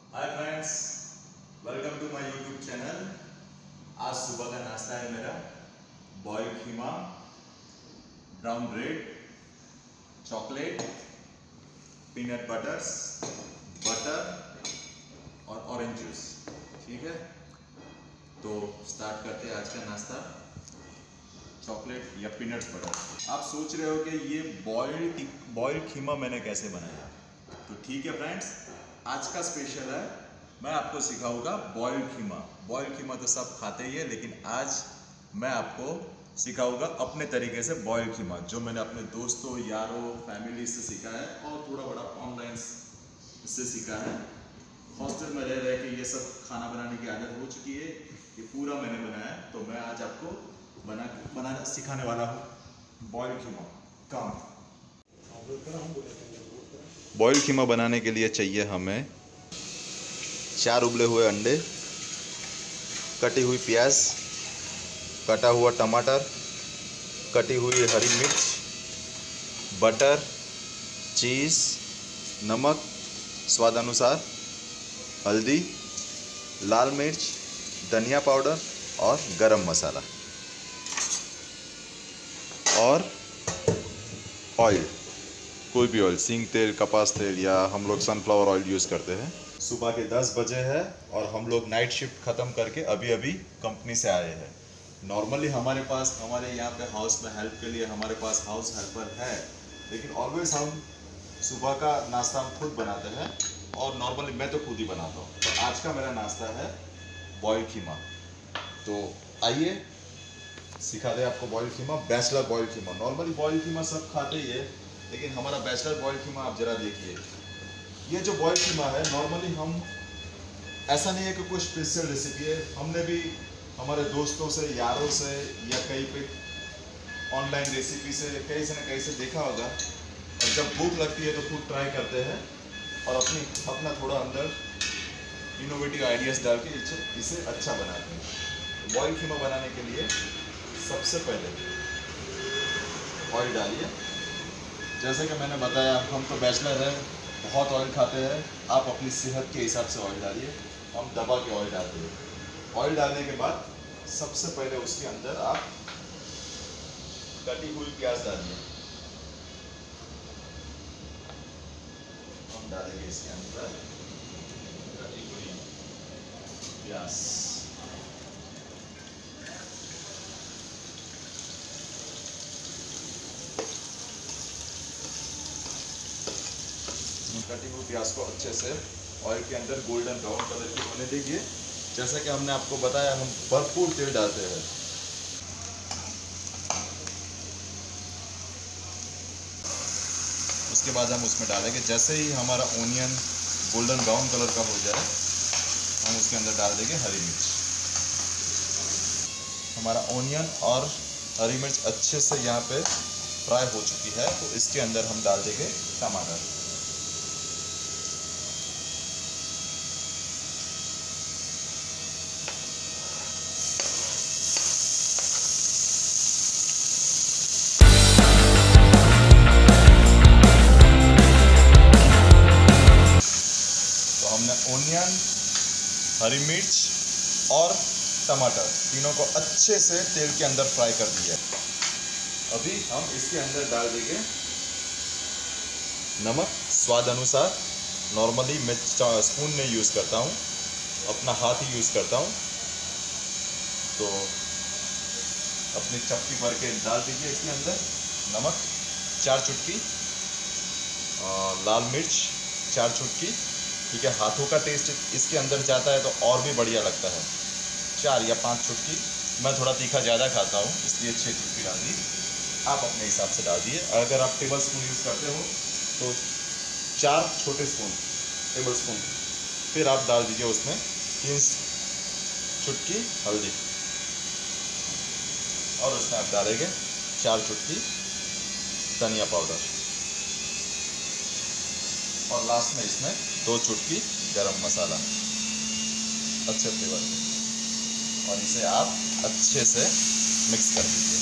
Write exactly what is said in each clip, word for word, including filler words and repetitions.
Hi friends, welcome to my YouTube channel. आज सुबह का नाश्ता है मेरा boiled keema, brown bread, chocolate, peanut butters, butter और ऑरेंज जूस। ठीक है, तो स्टार्ट करते हैं आज का नाश्ता। चॉकलेट या पीनट्स बटर। आप सोच रहे हो कि ये बॉइल्ड बॉइल्ड खीमा मैंने कैसे बनाया, तो ठीक है फ्रेंड्स, आज का स्पेशल है। मैं आपको सिखाऊंगा बॉइल्ड खीमा। बॉइल्ड खीमा तो सब खाते ही है, लेकिन आज मैं आपको सिखाऊंगा अपने तरीके से बॉइल्ड खीमा, जो मैंने अपने दोस्तों, यारों, फैमिली से सीखा है और थोड़ा बड़ा ऑनलाइन से सीखा है। हॉस्टल में रह रह के ये सब खाना बनाने की आदत हो चुकी है, ये पूरा मैंने बनाया है। तो मैं आज आपको बना बनाना सिखाने वाला हूँ बॉइल्ड खीमा। काम बॉइल्ड खीमा बनाने के लिए चाहिए हमें चार उबले हुए अंडे, कटी हुई प्याज, कटा हुआ टमाटर, कटी हुई हरी मिर्च, बटर, चीज़, नमक स्वाद अनुसार, हल्दी, लाल मिर्च, धनिया पाउडर और गरम मसाला और ऑयल। कोई भी ऑयल, सींग तेल, कपास तेल या हम लोग सनफ्लावर ऑयल यूज़ करते हैं। सुबह के दस बजे है और हम लोग नाइट शिफ्ट ख़त्म करके अभी अभी कंपनी से आए हैं। नॉर्मली हमारे पास हमारे यहाँ पे हाउस में हेल्प के लिए हमारे पास हाउस हेल्पर है, लेकिन ऑलवेज हम सुबह का नाश्ता हम खुद बनाते हैं और नॉर्मली मैं तो खुद ही बनाता हूँ। तो आज का मेरा नाश्ता है बॉइल्ड खीमा। तो आइए सिखा दे आपको boiled keema, bachelor boiled keema. Normally boiled keema सब खाते ही है, लेकिन हमारा बैचलर बॉइल्ड खीमा आप जरा देखिए। ये जो बॉइल्ड खीमा है, नॉर्मली हम ऐसा नहीं है कि कोई स्पेशल रेसिपी है। हमने भी हमारे दोस्तों से, यारों से या कहीं पे ऑनलाइन रेसिपी से कहीं से ना कहीं से देखा होगा, और जब भूख लगती है तो खुद ट्राई करते हैं और अपनी अपना थोड़ा अंदर इनोवेटिव आइडियाज़ डाल के इसे इसे अच्छा बनाते हैं। बॉइल्ड खीमा बनाने के लिए सबसे पहले ऑयल डालिए। जैसे कि मैंने बताया, हम तो बैचलर हैं, बहुत ऑयल खाते हैं। आप अपनी सेहत के हिसाब से ऑयल डालिए। हम दबा के ऑयल डालते हैं। ऑयल डालने के बाद सबसे पहले उसके अंदर आप कटी हुई प्याज डालिए। हम डालेंगे इसके अंदर कटी हुई प्याज। कटी हुई प्याज को अच्छे से ऑयल के अंदर गोल्डन ब्राउन कलर की होने दीजिए। जैसा कि हमने आपको बताया, हम भरपूर तेल डालते हैं। उसके बाद हम उसमें डालेंगे, जैसे ही हमारा ओनियन गोल्डन ब्राउन कलर का हो जाए, हम उसके अंदर डाल देंगे हरी मिर्च। हमारा ओनियन और हरी मिर्च अच्छे से यहाँ पे फ्राई हो चुकी है, तो इसके अंदर हम डाल देंगे टमाटर। ओनियन, हरी मिर्च और टमाटर तीनों को अच्छे से तेल के अंदर फ्राई कर दिया। अभी हम इसके अंदर डाल देंगे नमक स्वाद अनुसार। नॉर्मली मैं स्पून नहीं यूज़ करता हूँ, अपना हाथ ही यूज़ करता हूँ। तो अपनी चपटी भर के डाल दीजिए इसके अंदर। नमक चार चुटकी, लाल मिर्च चार चुटकी। ठीक है, हाथों का टेस्ट इसके अंदर जाता है तो और भी बढ़िया लगता है। चार या पांच चुटकी, मैं थोड़ा तीखा ज़्यादा खाता हूँ इसलिए छः चुटकी डाल दी। आप अपने हिसाब से डाल दिए। अगर आप टेबल स्पून यूज़ करते हो तो चार छोटे स्पून टेबल स्पून। फिर आप डाल दीजिए उसमें तीन चुटकी हल्दी, और उसमें आप डालेंगे चार चुटकी धनिया पाउडर, और लास्ट में इसमें दो चुटकी गरम मसाला अच्छे फ्लेवर में, और इसे आप अच्छे से मिक्स कर दीजिए।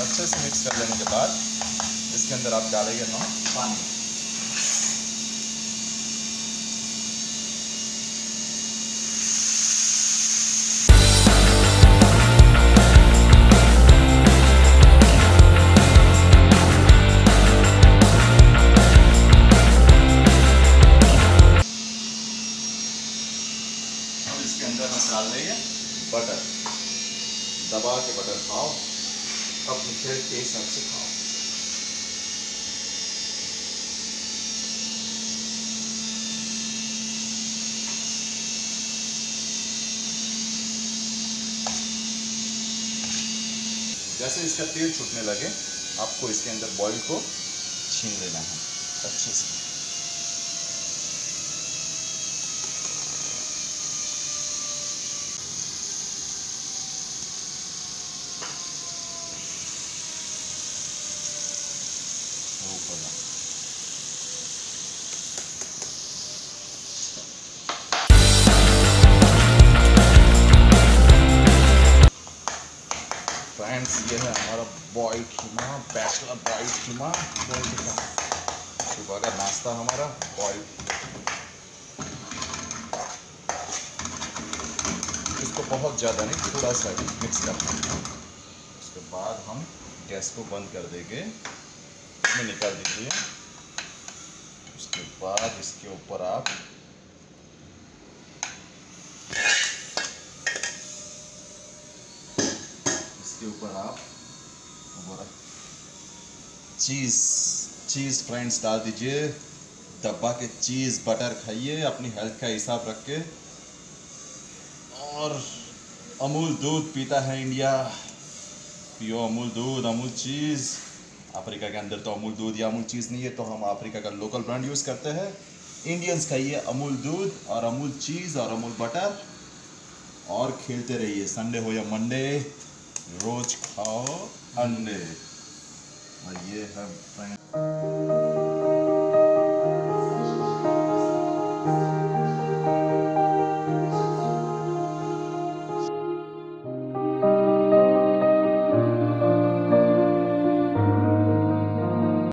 अच्छे से मिक्स कर लेने के बाद इसके अंदर आप डालेंगे ना पानी। इसके अंदर हम डाल देंगे बटर, दबा के बटर खाओ, अपनी खेल के हिसाब से खाओ। जैसे इसका तेल छूटने लगे आपको इसके अंदर बॉईल को छीन लेना है अच्छे से। फ्रेंड्स, ये है हमारा boiled keema, bachelor boiled keema, boiled keema सुबह का नाश्ता हमारा बॉइल्ड। इसको बहुत ज़्यादा नहीं, थोड़ा सा ही मिक्स करना है। उसके बाद हम गैस को बंद कर देंगे, इसमें निकाल दीजिए। उसके बाद इसके ऊपर आप इसके ऊपर आप चीज़ चीज़ फ्रेंड्स डाल दीजिए। दबा के चीज़ बटर खाइए अपनी हेल्थ का हिसाब रख के। और अमूल दूध पीता है इंडिया, पियो अमूल दूध, अमूल चीज़। अफ्रीका के अंदर तो अमूल दूध या अमूल चीज़ नहीं है, तो हम अफ्रीका का लोकल ब्रांड यूज़ करते हैं। इंडियंस खाइए अमूल दूध और अमूल चीज़ और अमूल बटर, और खेलते रहिए। संडे हो या मंडे, रोज खाओ अंडे। और ये है फ्रेंड्स